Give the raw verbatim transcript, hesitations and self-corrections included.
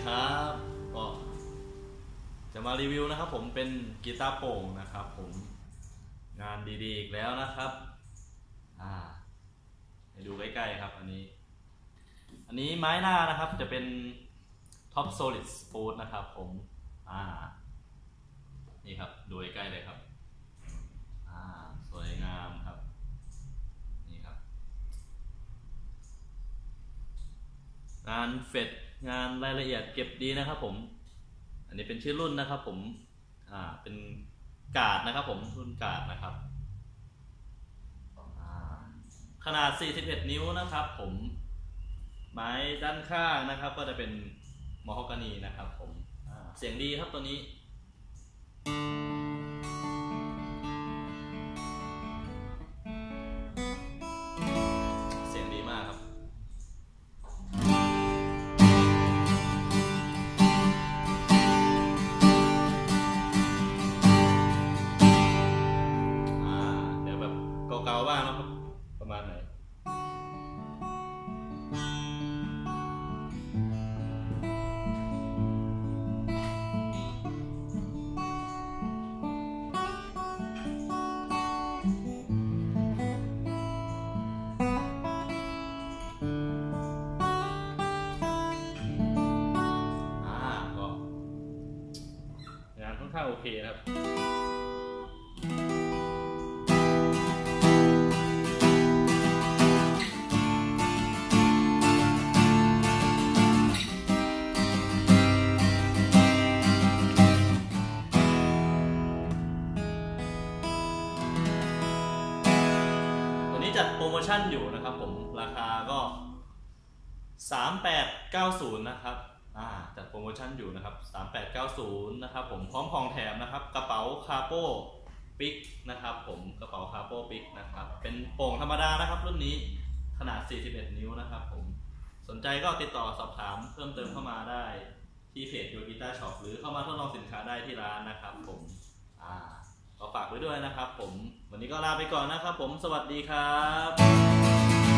ครับก็จะมารีวิวนะครับผมเป็นกีตาร์โปร่งนะครับผมงานดีๆอีกแล้วนะครับอ่าให้ดูใกล้ๆครับอันนี้อันนี้ไม้หน้านะครับจะเป็น Top Solid Spruce นะครับผมอ่านี่ครับดูใกล้ๆเลยครับอ่าสวยงามครับนี่ครับงานเฟดงานรายละเอียดเก็บดีนะครับผมอันนี้เป็นชื่อรุ่นนะครับผมอ่าเป็นกาดนะครับผมรุ่นกาดนะครับขนาดสี่สิบเอ็ดนิ้วนะครับผมไม้ด้านข้างนะครับก็จะเป็นมอฮอกกานีนะครับผมเสียงดีครับตัวนี้เสียงดีมากครับเดี๋ยวแบบเก่าๆบ้างนะครับประมาณไหนงานค่อนข้างโอเคนะครับตัวนี้จัดโปรโมชั่นอยู่นะครับผมราคาก็สามพันแปดร้อยเก้าสิบนะครับจัดโปรโมชั่นอยู่นะครับสามพันแปดร้อยเก้าสิบนะครับผมพร้อมของแถมนะครับกระเป๋าคาโป้ปิกนะครับผมกระเป๋าคาโป้ปิกนะครับเป็นโป่งธรรมดานะครับรุ่นนี้ขนาดสี่สิบเอ็ดนิ้วนะครับผมสนใจก็ติดต่อสอบถามเพิ่มเติมเข้ามาได้ที่เพจโยกีตาร์ช็อปหรือเข้ามาทดลองสินค้าได้ที่ร้านนะครับผมอ่าก็ฝากไว้ด้วยนะครับผมวันนี้ก็ลาไปก่อนนะครับผมสวัสดีครับ